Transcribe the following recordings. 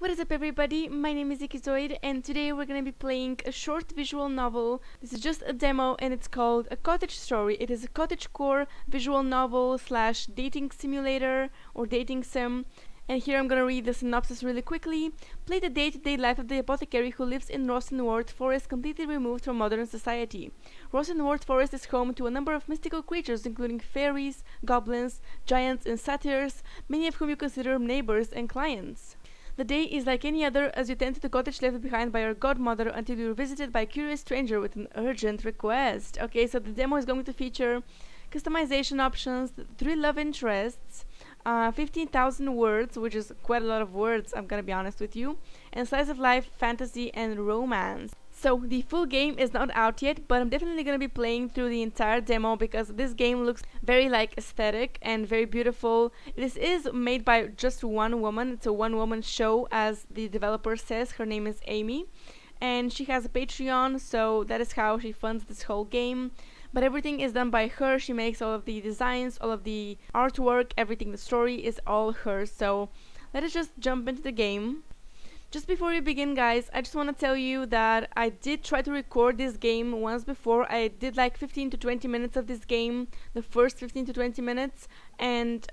What is up everybody, my name is Ikizoid and today we're going to be playing a short visual novel. This is just a demo and it's called A Cottage Story. It is a cottagecore visual novel slash dating simulator or dating sim. And here I'm going to read the synopsis really quickly. Play the day-to-day life of the apothecary who lives in Rosenworth Forest, completely removed from modern society. Rosenworth Forest is home to a number of mystical creatures including fairies, goblins, giants and satyrs, many of whom you consider neighbors and clients. The day is like any other as you tend to the cottage left behind by your godmother until you are visited by a curious stranger with an urgent request. Okay, so the demo is going to feature customization options, 3 love interests, 15,000 words, which is quite a lot of words, I'm gonna be honest with you, and slice of life, fantasy, and romance. So the full game is not out yet, but I'm definitely gonna be playing through the entire demo because this game looks very aesthetic and very beautiful. This is made by just one woman. It's a one-woman show, as the developer says. Her name is Amy, and she has a Patreon, so that is how she funds this whole game. But everything is done by her. She makes all of the designs, all of the artwork, everything. The story is all hers. So let us just jump into the game. Just before we begin, guys, I just want to tell you that I did try to record this game once before. I did like 15 to 20 minutes of this game, the first 15 to 20 minutes, and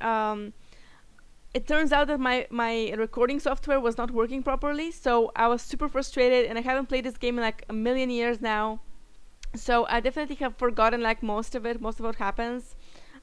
it turns out that my recording software was not working properly, so I was super frustrated, and I haven't played this game in like a million years now, so I definitely have forgotten like most of what happens.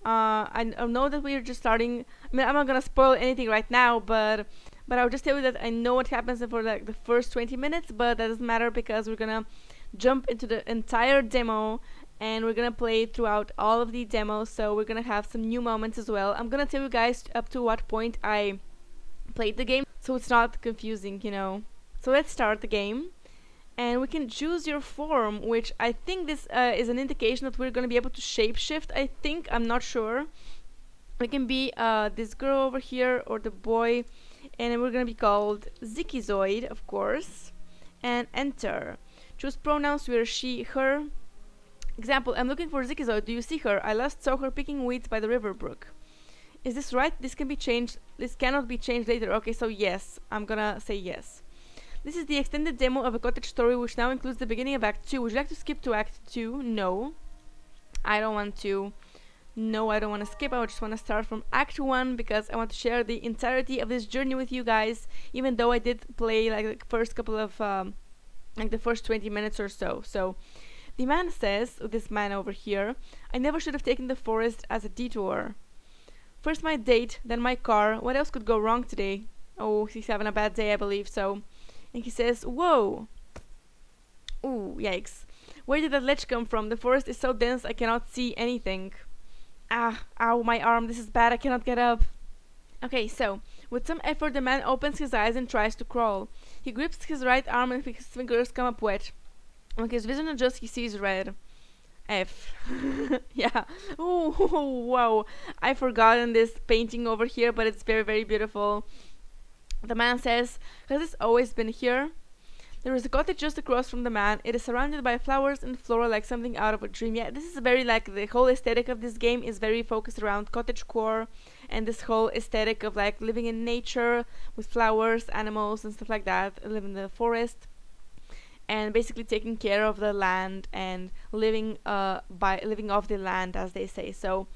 I know that we're just starting. I mean, I'm not gonna spoil anything right now, but I'll just tell you that I know what happens for like the first 20 minutes, but that doesn't matter because we're gonna jump into the entire demo and we're gonna play throughout all of the demos, so we're gonna have some new moments as well. I'm gonna tell you guys up to what point I played the game, so it's not confusing, you know. So let's start the game. And we can choose your form, which I think this is an indication that we're gonna be able to shapeshift, I think, I'm not sure. We can be this girl over here or the boy, and we're gonna be called Zikizoid, of course, and enter. Choose pronouns, we are she, her. Example, I'm looking for Zikizoid, do you see her? I last saw her picking weeds by the river brook. Is this right? This can be changed, this cannot be changed later. Okay, so yes, I'm gonna say yes. This is the extended demo of A Cottage Story, which now includes the beginning of Act 2. Would you like to skip to Act 2? No. I don't want to. No, I don't want to skip. I just want to start from Act 1 because I want to share the entirety of this journey with you guys, even though I did play like the first couple of like the first 20 minutes or so. So the man says, this man over here, I never should have taken the forest as a detour. First my date, then my car. What else could go wrong today? Oh, he's having a bad day, I believe so. And he says, whoa. Ooh, yikes. Where did that ledge come from? The forest is so dense I cannot see anything. Ah, ow, my arm, this is bad, I cannot get up. Okay, so, with some effort the man opens his eyes and tries to crawl. He grips his right arm and his fingers come up wet. When his vision adjusts, he sees red. F. Yeah. Ooh, wow. I've forgotten this painting over here, but it's very beautiful. The man says, has this always been here? There is a cottage just across from the man. It is surrounded by flowers and flora like something out of a dream. Yeah, this is very like the whole aesthetic of this game is very focused around cottagecore and this whole aesthetic of like living in nature with flowers, animals and stuff like that, live in the forest and basically taking care of the land and living off the land, as they say. So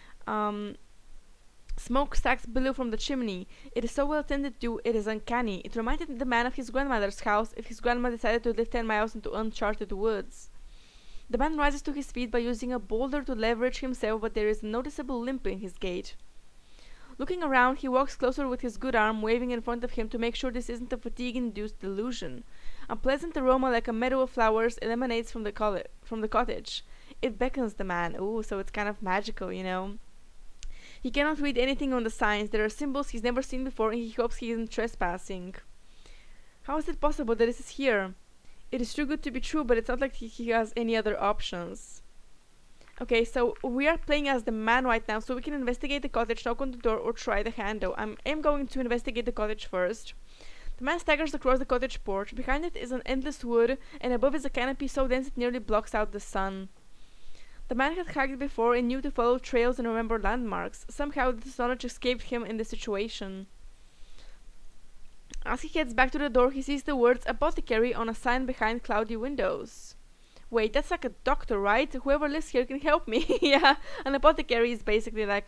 smoke stacks below from the chimney. It is so well tended to, it is uncanny. It reminded the man of his grandmother's house if his grandma decided to live 10 miles into uncharted woods. The man rises to his feet by using a boulder to leverage himself, but there is a noticeable limp in his gait. Looking around, he walks closer with his good arm waving in front of him to make sure this isn't a fatigue-induced delusion. A pleasant aroma like a meadow of flowers emanates from the cottage. It beckons the man. Ooh, so it's kind of magical, you know. He cannot read anything on the signs. There are symbols he's never seen before and he hopes he isn't trespassing. How is it possible that this is here? It is too good to be true, but it's not like he has any other options. Okay, so we are playing as the man right now, so we can investigate the cottage, knock on the door, or try the handle. I am going to investigate the cottage first. The man staggers across the cottage porch. Behind it is an endless wood, and above is a canopy so dense it nearly blocks out the sun. The man had hiked before and knew to follow trails and remember landmarks. Somehow this knowledge escaped him in this situation. As he heads back to the door, he sees the words apothecary on a sign behind cloudy windows. Wait, that's like a doctor, right? Whoever lives here can help me. Yeah, an apothecary is basically like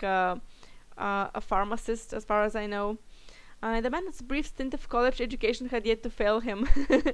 a pharmacist, as far as I know. The man's brief stint of college education had yet to fail him.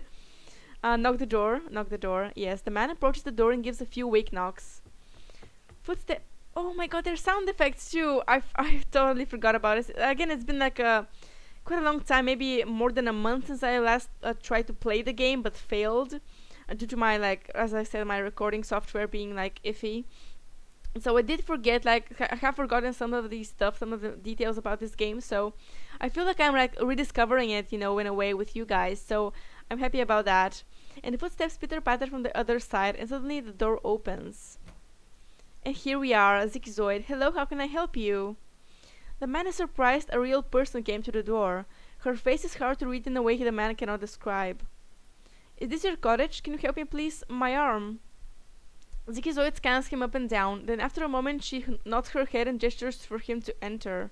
Knock the door. Knock the door. Yes, the man approaches the door and gives a few weak knocks. Footstep. Oh my god, there's sound effects too. I totally forgot about it. Again, it's been like quite a long time, maybe more than a month since I last tried to play the game, but failed due to my, like, as I said, my recording software being like iffy. So I did forget, like, I have forgotten some of these stuff, some of the details about this game. So I feel like I'm like rediscovering it, you know, in a way with you guys. So I'm happy about that. And the footsteps pitter patter from the other side, and suddenly the door opens. And here we are, Zikizoid. Hello, how can I help you? The man is surprised a real person came to the door. Her face is hard to read in a way the man cannot describe. Is this your cottage? Can you help me, please? My arm. Zikizoid scans him up and down. Then after a moment she nods her head and gestures for him to enter.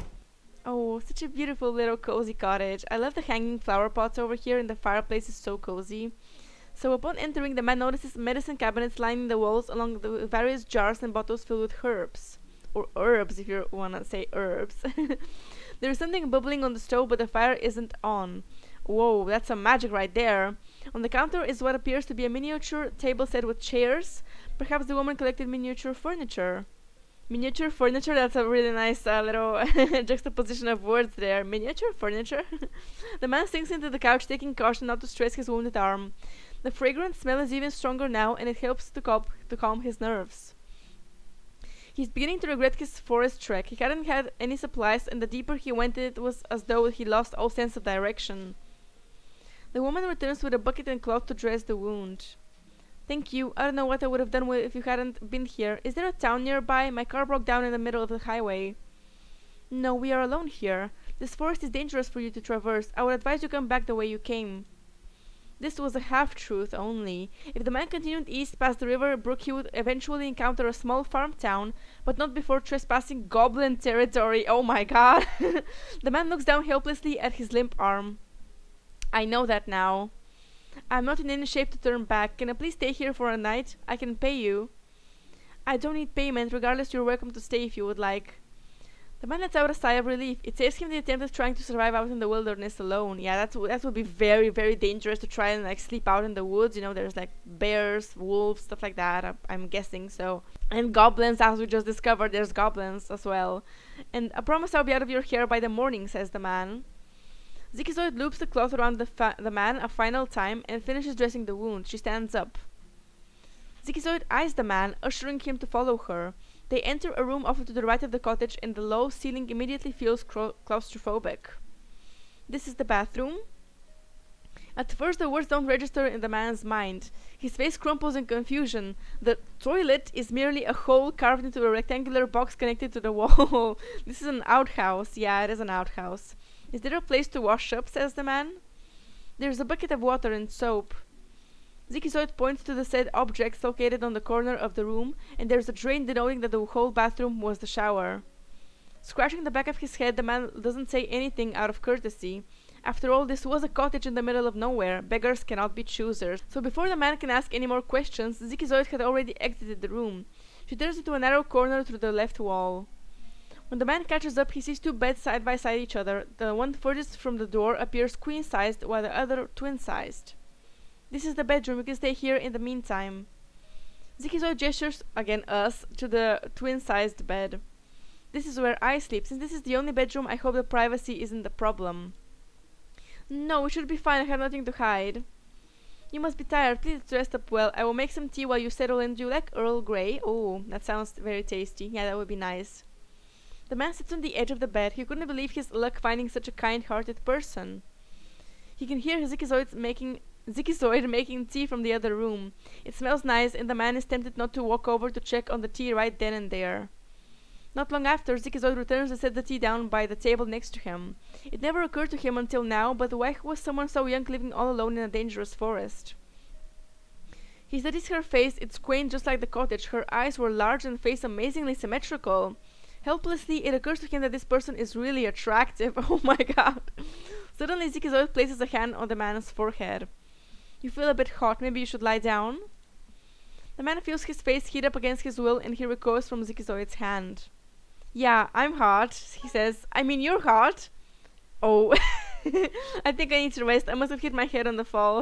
Oh, such a beautiful little cozy cottage. I love the hanging flower pots over here, and the fireplace is so cozy. So upon entering, the man notices medicine cabinets lining the walls along with various jars and bottles filled with herbs. Or herbs, if you wanna say herbs. There is something bubbling on the stove, but the fire isn't on. Whoa, that's some magic right there. On the counter is what appears to be a miniature table set with chairs. Perhaps the woman collected miniature furniture. Miniature furniture, that's a really nice little juxtaposition of words there. Miniature furniture? The man sinks into the couch, taking caution not to stress his wounded arm. The fragrant smell is even stronger now, and it helps to calm his nerves. He's beginning to regret his forest trek. He hadn't had any supplies, and the deeper he went it was as though he lost all sense of direction. The woman returns with a bucket and cloth to dress the wound. Thank you. I don't know what I would have done if you hadn't been here. Is there a town nearby? My car broke down in the middle of the highway. No, we are alone here. This forest is dangerous for you to traverse. I would advise you come back the way you came. This was a half-truth only. If the man continued east past the river brook, he would eventually encounter a small farm town, but not before trespassing goblin territory. Oh my god. The man looks down helplessly at his limp arm. I know that now. I'm not in any shape to turn back. Can I please stay here for a night? I can pay you. I don't need payment. Regardless, you're welcome to stay if you would like. The man lets out a sigh of relief. It saves him the attempt of trying to survive out in the wilderness alone. Yeah, that would be very, very dangerous to try and like sleep out in the woods. You know, there's like bears, wolves, stuff like that. I'm guessing so. And goblins, as we just discovered, there's goblins as well. And I promise I'll be out of your hair by the morning, says the man. Zikizoid loops the cloth around the man a final time and finishes dressing the wound. She stands up. Zikizoid eyes the man, ushering him to follow her. They enter a room off to the right of the cottage, and the low ceiling immediately feels claustrophobic. This is the bathroom. At first the words don't register in the man's mind. His face crumples in confusion. The toilet is merely a hole carved into a rectangular box connected to the wall. This is an outhouse. Yeah, it is an outhouse. Is there a place to wash up, says the man. There's a bucket of water and soap. Zikizoid points to the said objects located on the corner of the room, and there's a drain denoting that the whole bathroom was the shower. Scratching the back of his head, the man doesn't say anything out of courtesy. After all, this was a cottage in the middle of nowhere. Beggars cannot be choosers. So before the man can ask any more questions, Zikizoid had already exited the room. She turns into a narrow corner through the left wall. When the man catches up, he sees two beds side by side each other. The one furthest from the door appears queen-sized, while the other twin-sized. This is the bedroom. You can stay here in the meantime. Zikizoid gestures, again us, to the twin-sized bed. This is where I sleep. Since this is the only bedroom, I hope the privacy isn't the problem. No, it should be fine. I have nothing to hide. You must be tired. Please dress up well. I will make some tea while you settle in. Do you like Earl Grey? Oh, that sounds very tasty. Yeah, that would be nice. The man sits on the edge of the bed. He couldn't believe his luck finding such a kind-hearted person. He can hear Zikizoid making tea from the other room. It smells nice, and the man is tempted not to walk over to check on the tea right then and there. Not long after, Zikizoid returns to set the tea down by the table next to him. It never occurred to him until now, but why was someone so young living all alone in a dangerous forest? He studies her face. It's quaint just like the cottage. Her eyes were large and face amazingly symmetrical. Helplessly, it occurs to him that this person is really attractive. Oh my god. Suddenly, Zikizoid places a hand on the man's forehead. You feel a bit hot, maybe you should lie down? The man feels his face heat up against his will and he recoils from Zikizoid's hand. Yeah, I'm hot, he says. I mean, you're hot. Oh, I think I need to rest. I must have hit my head on the fall.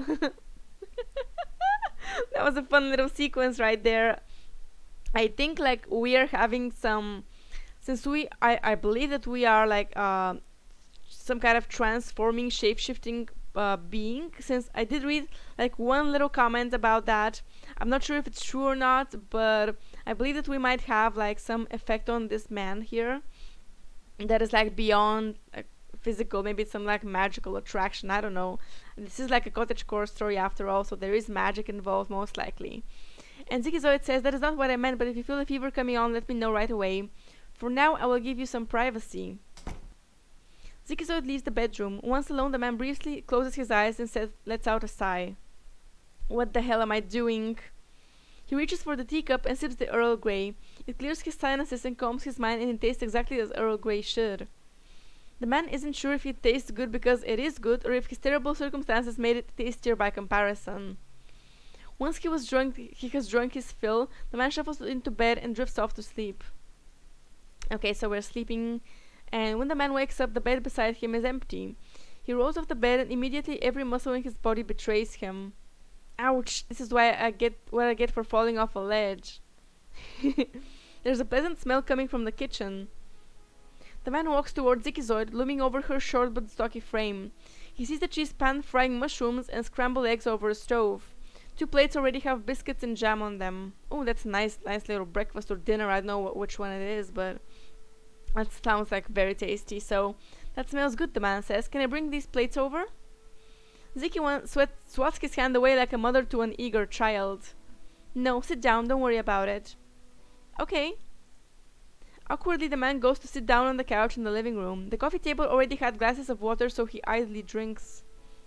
That was a fun little sequence right there. I think like we are having some, since I believe that we are like some kind of transforming, shape-shifting being, since I did read like one little comment about that. I'm not sure if it's true or not, but I believe that we might have like some effect on this man here that is like beyond like, physical. Maybe it's some like magical attraction, I don't know. This is like a cottagecore story after all, so there is magic involved most likely. And Zikizoid says, that is not what I meant, but if you feel a fever coming on, let me know right away. For now, I will give you some privacy. Zikizoid leaves the bedroom. Once alone, the man briefly closes his eyes and lets out a sigh. What the hell am I doing? He reaches for the teacup and sips the Earl Grey. It clears his sinuses and calms his mind, and it tastes exactly as Earl Grey should. The man isn't sure if it tastes good because it is good, or if his terrible circumstances made it tastier by comparison. Once he has drunk his fill, the man shuffles into bed and drifts off to sleep. Okay, so we're sleeping, and when the man wakes up, the bed beside him is empty. He rolls off the bed, and immediately every muscle in his body betrays him. Ouch! This is what I get for falling off a ledge. There's a pleasant smell coming from the kitchen. The man walks towards Zikizoid, looming over her short but stocky frame. He sees the cheese pan frying mushrooms and scrambled eggs over a stove. 2 plates already have biscuits and jam on them. Oh, that's a nice little breakfast or dinner. I don't know which one it is, but that sounds like very tasty. So, that smells good, the man says. Can I bring these plates over? Ziki swats his hand away like a mother to an eager child. No, sit down, don't worry about it. Okay. Awkwardly, the man goes to sit down on the couch in the living room. The coffee table already had glasses of water, so he idly drinks.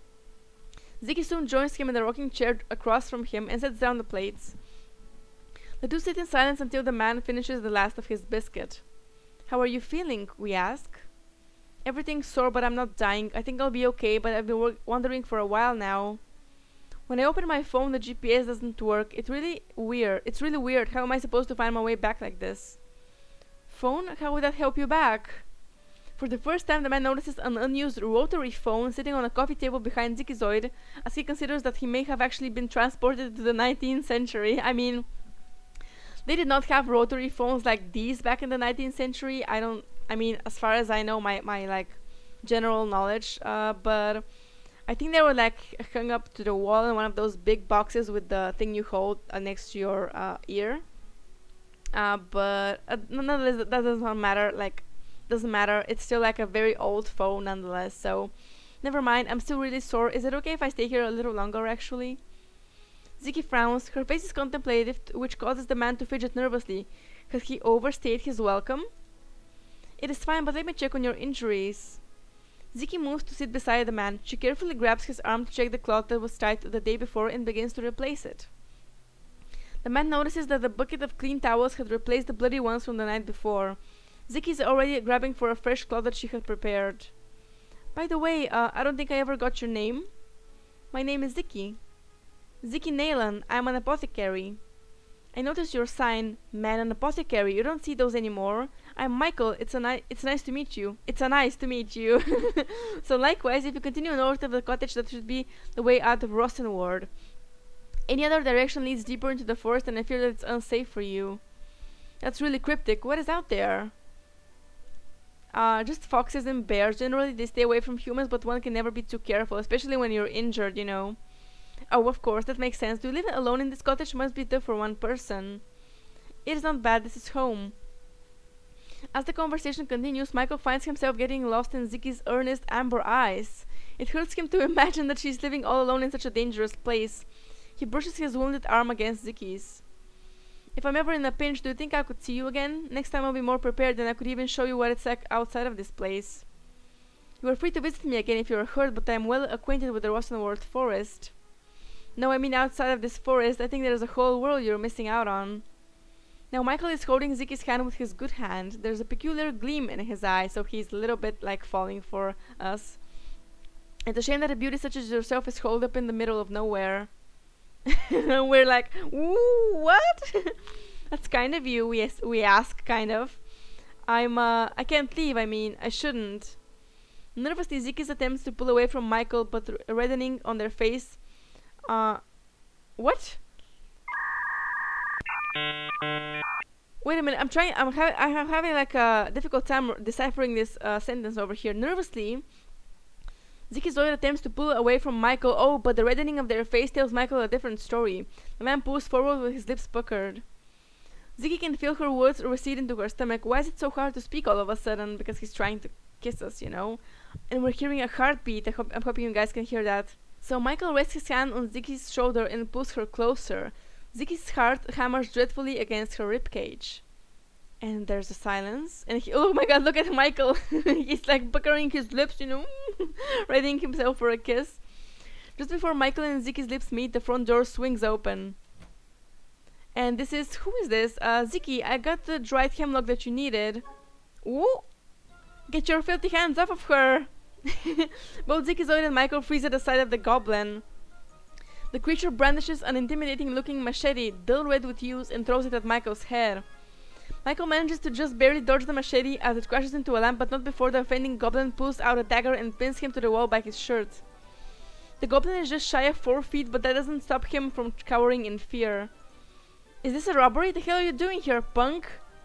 Ziki soon joins him in the rocking chair across from him and sets down the plates. The two sit in silence until the man finishes the last of his biscuit. How are you feeling? We ask. Everything's sore, but I'm not dying. I think I'll be okay, but I've been wondering for a while now. When I open my phone, the GPS doesn't work. It's really weird. How am I supposed to find my way back like this? Phone? How would that help you back? For the first time, the man notices an unused rotary phone sitting on a coffee table behind Zikizoid, as he considers that he may have actually been transported to the 19th century. I mean, they did not have rotary phones like these back in the 19th century. As far as I know, my like general knowledge, but I think they were like hung up to the wall in one of those big boxes with the thing you hold next to your ear. But nonetheless, that doesn't matter. Doesn't matter. It's still like a very old phone nonetheless. So, never mind. I'm still really sore. Is it okay if I stay here a little longer? Actually, Ziki frowns. Her face is contemplative, which causes the man to fidget nervously. Has he overstayed his welcome? It is fine, but let me check on your injuries. Ziki moves to sit beside the man. She carefully grabs his arm to check the cloth that was tied the day before and begins to replace it. The man notices that the bucket of clean towels had replaced the bloody ones from the night before. Ziki is already grabbing for a fresh cloth that she had prepared. By the way, I don't think I ever got your name. My name is Ziki. Ziki Naylan. I'm an apothecary. I noticed your sign, man an apothecary. You don't see those anymore. I'm Michael. It's nice to meet you. It's a nice to meet you. So likewise, if you continue north of the cottage, that should be the way out of Rostenward. Any other direction leads deeper into the forest, and I fear that it's unsafe for you. That's really cryptic. What is out there? Just foxes and bears. Generally, they stay away from humans, but one can never be too careful, especially when you're injured, you know. Oh, of course, that makes sense. Do you live alone in this cottage? Must be tough for one person. It is not bad. This is home. As the conversation continues, Michael finds himself getting lost in Ziki's earnest amber eyes. It hurts him to imagine that she's living all alone in such a dangerous place. He brushes his wounded arm against Ziki's. If I'm ever in a pinch, do you think I could see you again? Next time I'll be more prepared, and I could even show you what it's like outside of this place. You are free to visit me again if you are hurt, but I am well acquainted with the Rosenworth forest. No, I mean outside of this forest. I think there is a whole world you're missing out on. Now Michael is holding Ziki's hand with his good hand. There's a peculiar gleam in his eye, so he's a little bit like falling for us. It's a shame that a beauty such as yourself is holed up in the middle of nowhere. We're like, ooh, what? That's kind of you, we ask, kind of. I can't leave, I mean, I shouldn't. Nervously, Ziggy's attempts to pull away from Michael, but reddening on their face. What? Wait a minute, I'm having like a difficult time deciphering this sentence over here. Nervously, Ziggy Zoid attempts to pull away from Michael. Oh, but the reddening of their face tells Michael a different story. The man pulls forward with his lips puckered. Ziggy can feel her words recede into her stomach. Why is it so hard to speak all of a sudden? Because he's trying to kiss us, you know? And we're hearing a heartbeat. I'm hoping you guys can hear that. So Michael rests his hand on Ziggy's shoulder and pulls her closer. Ziggy's heart hammers dreadfully against her ribcage. And there's a silence. And oh my god, look at Michael. He's like puckering his lips, you know, readying himself for a kiss. Just before Michael and Ziggy's lips meet, the front door swings open. And this is, who is this? Ziggy, I got the dried hemlock that you needed. Ooh! Get your filthy hands off of her! Both Ziggy Zoid and Michael freeze at the sight of the goblin. The creature brandishes an intimidating looking machete, dull red with use, and throws it at Michael's head. Michael manages to just barely dodge the machete as it crashes into a lamp, but not before the offending goblin pulls out a dagger and pins him to the wall by his shirt. The goblin is just shy of 4 feet, but that doesn't stop him from cowering in fear. Is this a robbery? The hell are you doing here, punk?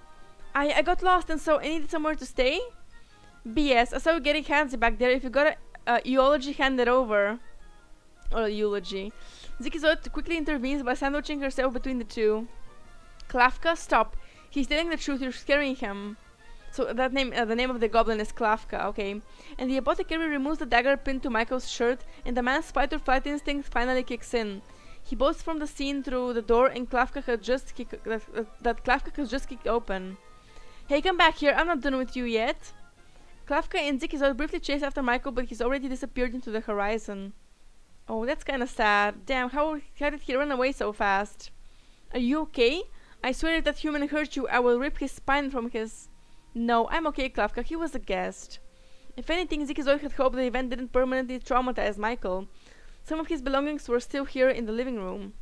I got lost and so I needed somewhere to stay? BS, I saw you getting handsy back there. If you got a eulogy, hand it over. Or a eulogy. Ziggy Zoid quickly intervenes by sandwiching herself between the two. Klavka, stop. He's telling the truth, you're scaring him. So that name, the name of the goblin is Klavka, okay. And the apothecary removes the dagger pinned to Michael's shirt, and the man's fight or flight instinct finally kicks in. He bolts from the scene through the door, and Klavka had just Klavka has just kicked open. Hey, come back here! I'm not done with you yet. Klavka and Ziggy Zoid briefly chase after Michael, but he's already disappeared into the horizon. Oh, that's kind of sad. Damn, how did he run away so fast? Are you okay? I swear if that human hurt you, I will rip his spine from his... No, I'm okay, Klavka. He was a guest. If anything, Ziggy Zoid had hoped the event didn't permanently traumatize Michael. Some of his belongings were still here in the living room.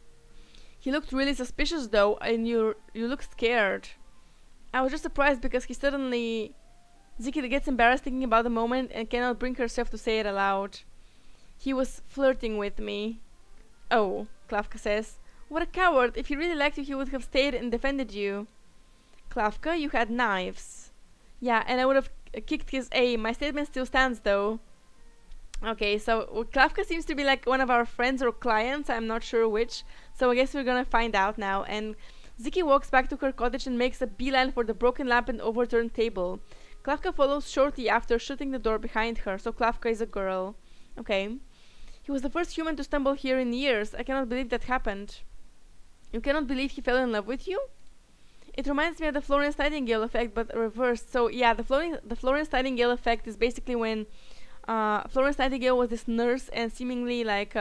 He looked really suspicious though, and you looked scared. I was just surprised because he suddenly... Ziggy gets embarrassed thinking about the moment and cannot bring herself to say it aloud. He was flirting with me. Oh, Klavka says. What a coward! If he really liked you, he would have stayed and defended you. Klavka, you had knives. Yeah, and I would have kicked his aim. My statement still stands though. Okay, so Klavka seems to be like one of our friends or clients, I'm not sure which, so I guess we're gonna find out now. And Ziggy walks back to her cottage and makes a beeline for the broken lamp and overturned table. Klavka follows shortly after, shutting the door behind her, so Klavka is a girl. Okay. He was the first human to stumble here in years. I cannot believe that happened. You cannot believe he fell in love with you? It reminds me of the Florence Nightingale effect, but reversed. So yeah, the Florence Nightingale effect is basically when Florence Nightingale was this nurse, and seemingly like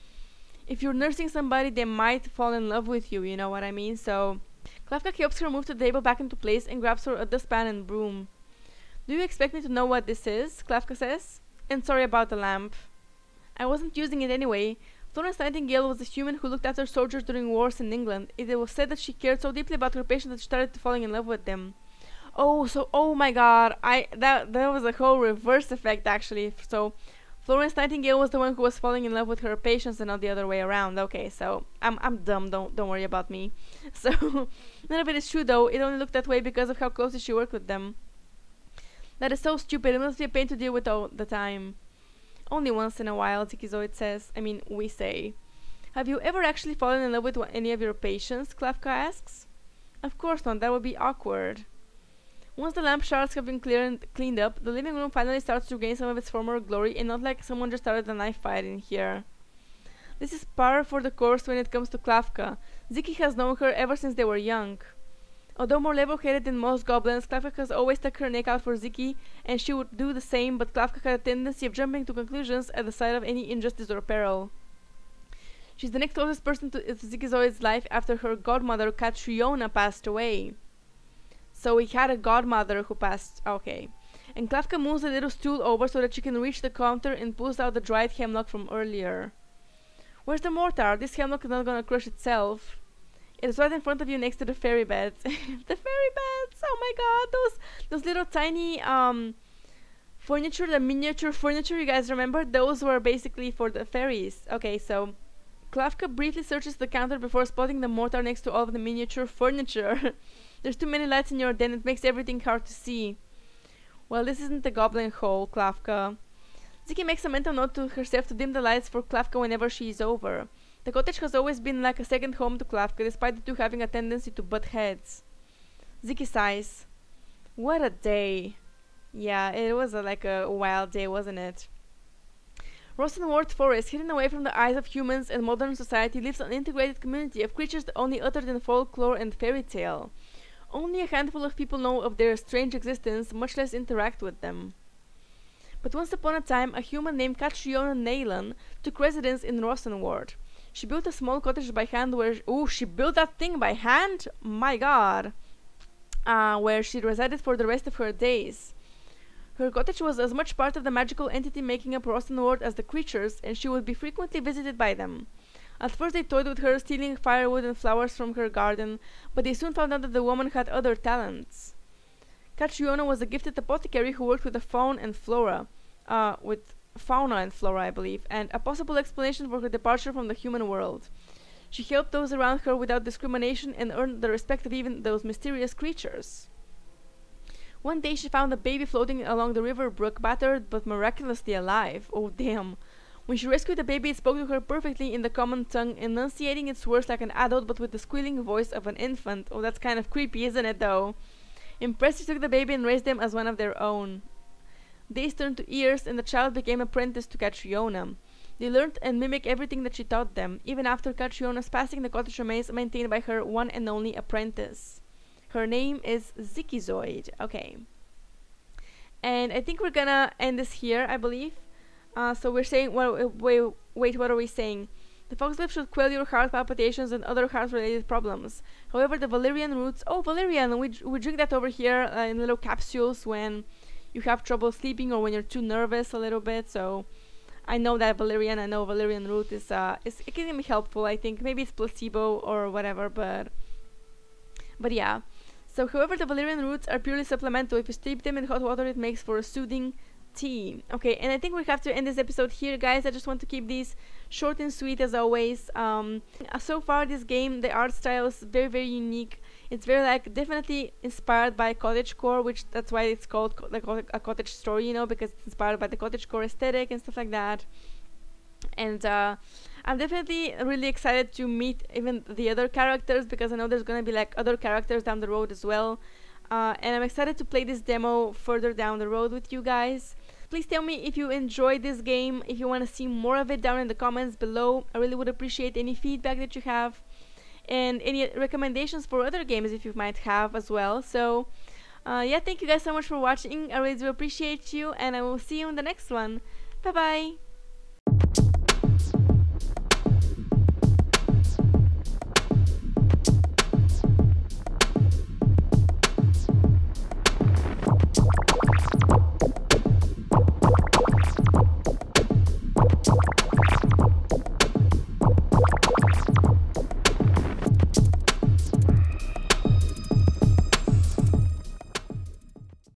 if you're nursing somebody, they might fall in love with you, you know what I mean? So Klavka helps her move the table back into place and grabs her a dustpan and broom. Do you expect me to know what this is? Klavka says. And sorry about the lamp. I wasn't using it anyway. Florence Nightingale was a human who looked after soldiers during wars in England. It was said that she cared so deeply about her patients that she started falling in love with them. Oh, so oh my god, that was a whole reverse effect actually. So Florence Nightingale was the one who was falling in love with her patients and not the other way around. Okay, so I'm dumb. Don't worry about me. So none of it is true though. It only looked that way because of how closely she worked with them. That is so stupid. It must be a pain to deal with all the time. Only once in a while, Ziggy Zoid says. I mean, we say. Have you ever actually fallen in love with any of your patients? Klavka asks. Of course not. That would be awkward. Once the lamp shards have been cleaned up, the living room finally starts to gain some of its former glory, and not like someone just started a knife fight in here. This is par for the course when it comes to Klavka. Ziggy has known her ever since they were young. Although more level-headed than most goblins, Klavka has always stuck her neck out for Ziggy, and she would do the same, but Klavka had a tendency of jumping to conclusions at the sight of any injustice or peril. She's the next closest person to Ziggy Zoid's life after her godmother, Catriona, passed away. So he had a godmother who passed... Okay. And Klavka moves a little stool over so that she can reach the counter and pulls out the dried hemlock from earlier. Where's the mortar? This hemlock is not gonna crush itself. It is right in front of you next to the fairy beds. The fairy beds! Oh my god, those little tiny furniture, the miniature furniture, you guys remember? Those were basically for the fairies. Okay, so Klavka briefly searches the counter before spotting the mortar next to all of the miniature furniture. There's too many lights in your den, it makes everything hard to see. Well, this isn't the goblin hole, Klavka. Ziki makes a mental note to herself to dim the lights for Klavka whenever she is over. The cottage has always been like a second home to Klavka, despite the two having a tendency to butt heads. Ziki sighs. What a day. Yeah, it was like a wild day, wasn't it? Rosenworth Forest, hidden away from the eyes of humans and modern society, lives an integrated community of creatures only uttered in folklore and fairy tale. Only a handful of people know of their strange existence, much less interact with them. But once upon a time, a human named Catriona Naylan took residence in Rosenworth. She built a small cottage by hand where... Oh, she built that thing by hand? My god! Where she resided for the rest of her days. Her cottage was as much part of the magical entity making up Rosenworth as the creatures, and she would be frequently visited by them. At first they toyed with her, stealing firewood and flowers from her garden, but they soon found out that the woman had other talents. Catriona was a gifted apothecary who worked with the fauna and flora, I believe, and a possible explanation for her departure from the human world. She helped those around her without discrimination and earned the respect of even those mysterious creatures. One day she found a baby floating along the river brook, battered but miraculously alive. Oh damn. When she rescued the baby, it spoke to her perfectly in the common tongue, enunciating its words like an adult but with the squealing voice of an infant. Oh, that's kind of creepy, isn't it, though? Impressed, she took the baby and raised him as one of their own. Days turned to years, and the child became apprenticed to Catriona. They learned and mimicked everything that she taught them. Even after Catriona's passing, the cottage remains maintained by her one and only apprentice. Her name is Zikizoid. Okay. And I think we're gonna end this here, I believe. So we're saying, well, wait, what are we saying? The foxglove should quell your heart palpitations and other heart-related problems. However, the valerian roots... Oh, valerian! We drink that over here in little capsules when you have trouble sleeping or when you're too nervous a little bit. So I know that valerian. I know valerian root is it can be helpful. I think maybe it's placebo or whatever, but yeah. So, however, the valerian roots are purely supplemental. If you steep them in hot water, it makes for a soothing tea. Okay, and I think we have to end this episode here, guys. I just want to keep these short and sweet as always. So far, this game, the art style is very, very unique. It's very, like, definitely inspired by cottagecore, which that's why it's called like a cottage story, you know, because it's inspired by the cottagecore aesthetic and stuff like that. And I'm definitely really excited to meet even the other characters, because I know there's gonna be like other characters down the road as well. And I'm excited to play this demo further down the road with you guys. Please tell me if you enjoyed this game, if you want to see more of it down in the comments below. I really would appreciate any feedback that you have, and any recommendations for other games if you might have as well. So yeah, thank you guys so much for watching. I really do appreciate you, and I will see you in the next one. Bye bye.